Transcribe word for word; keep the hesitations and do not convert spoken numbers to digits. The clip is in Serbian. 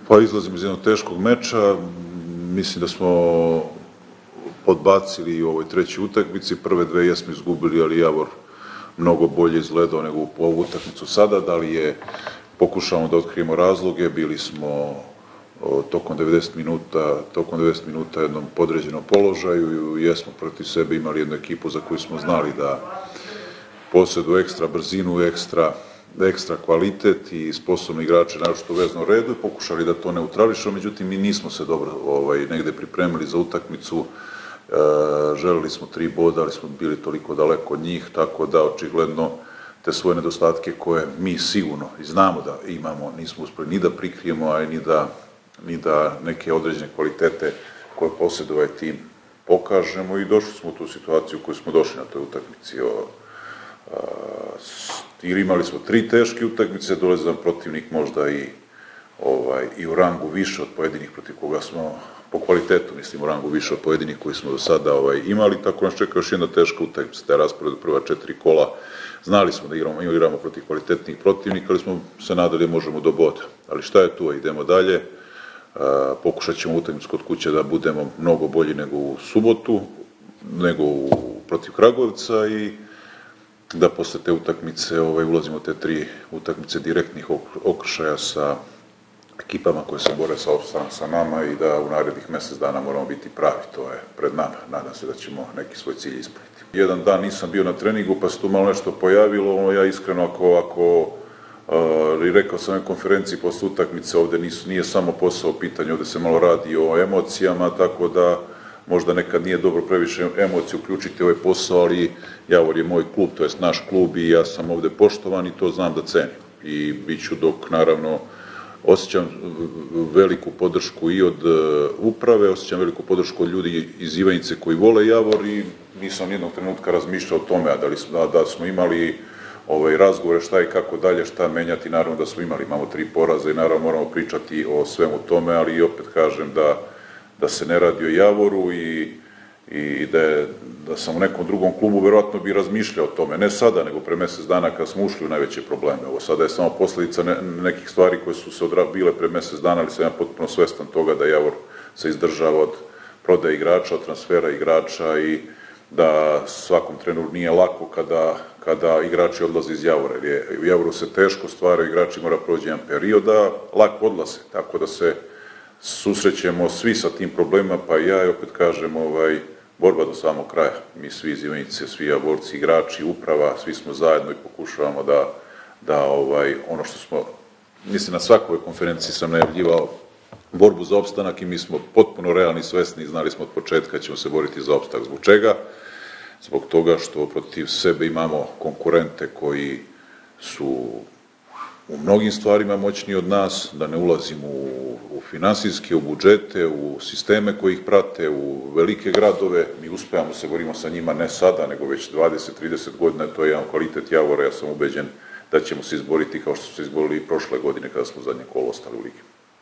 Pa izlazimo iz jednog teškog meča, mislim da smo podbacili u ovoj trećoj utakmici, prve dve jesmo izgubili, ali Javor mnogo bolje izgledao nego u ovu utakmicu sada, da li je, pokušavamo da otkrijemo razloge, bili smo tokom devedeset minuta, tokom devedeset minuta u jednom podređenom položaju i jesmo protiv sebe imali jednu ekipu za koju smo znali da posjeduje ekstra brzinu, ekstra ekstra kvalitet i sposobni igrače, naročito u veznom redu, i pokušali da to neutrališemo, međutim mi nismo se dobro ovaj, negde pripremili za utakmicu, e, želeli smo tri boda, ali smo bili toliko daleko od njih, tako da očigledno te svoje nedostatke koje mi sigurno i znamo da imamo, nismo uspeli ni da prikrijemo, a ni da, ni da neke određene kvalitete koje posjeduje ovaj tim pokažemo, i došli smo u tu situaciju u kojoj smo došli na toj utakmici. O, jer imali smo tri teške utakmice, dolazi nam protivnik možda i, ovaj, i u rangu više od pojedinih protiv koga smo, po kvalitetu mislim u rangu više od pojedinih koji smo do sada ovaj, imali, tako nas čeka još jedna teška utakmica, taj raspored prva četiri kola. Znali smo da igramo, igramo protiv kvalitetnih protivnika, ali smo se nadali da možemo do boda. Ali šta je tu, idemo dalje, e, pokušat ćemo utakmicu kod kuće da budemo mnogo bolji nego u subotu, nego u, protiv Kragujevca, i da posle te utakmice ovaj, ulazimo te tri utakmice direktnih okršaja sa ekipama koje se bore sa, sa nama, i da u narednih mjesec dana moramo biti pravi. To je pred nama. Nadam se da ćemo neki svoj cilj ispuniti. Jedan dan nisam bio na treningu, pa se tu malo nešto pojavilo. Ja iskreno, ako, ako uh, i rekao sam na konferenciji posle utakmice, ovde nisu, nije samo posao u pitanju, ovde se malo radi o emocijama, tako da možda nekad nije dobro previše emocije uključiti ovaj posao, ali Javor je moj klub, to jest naš klub, i ja sam ovde poštovan i to znam da cenim. I bit ću, dok naravno osjećam veliku podršku i od uprave, osjećam veliku podršku od ljudi iz Ivanjice koji vole Javor, i nisam jednog trenutka razmišljao o tome, a da, li smo, da, da smo imali ovaj, razgovore šta i kako dalje, šta menjati, naravno da smo imali, imamo tri poraza i naravno moramo pričati o svemu tome, ali opet kažem da da se ne radi o Javoru, i, i da, je, da sam u nekom drugom klubu verovatno bi razmišljao o tome, ne sada, nego pre mjesec dana kad smo ušli u najveće probleme. Ovo sada je samo posljedica ne, nekih stvari koje su se odbile pre mjesec dana, ali sam ja potpuno svestan toga da Javor se izdržava od prodaje igrača, od transfera igrača, i da svakom treneru nije lako kada, kada igrači odlaze iz Javora, jer je, u Javoru se teško stvaraju, igrači mora proći jedan period, da lako odlaze, tako da se susrećemo svi sa tim problemima, pa ja i opet kažem, ovaj, borba do samog kraja. Mi svi iz Ivanjice, svi Javorci, igrači, uprava, svi smo zajedno i pokušavamo da, da ovaj, ono što smo, mislim na svakoj konferenciji sam najavljivao borbu za opstanak, i mi smo potpuno realni i svesni i znali smo od početka ćemo se boriti za opstanak. Zbog čega? Zbog toga što protiv sebe imamo konkurente koji su u mnogim stvarima moćniji od nas, da ne ulazimo u, u finansijske, u budžete, u sisteme koji ih prate, u velike gradove. Mi uspevamo se borimo sa njima ne sada, nego već dvadeset trideset godina, to je jedan kvalitet Javora, ja sam ubeđen da ćemo se izboriti kao što smo se izborili i prošle godine kada smo zadnje kolo ostali u ligi.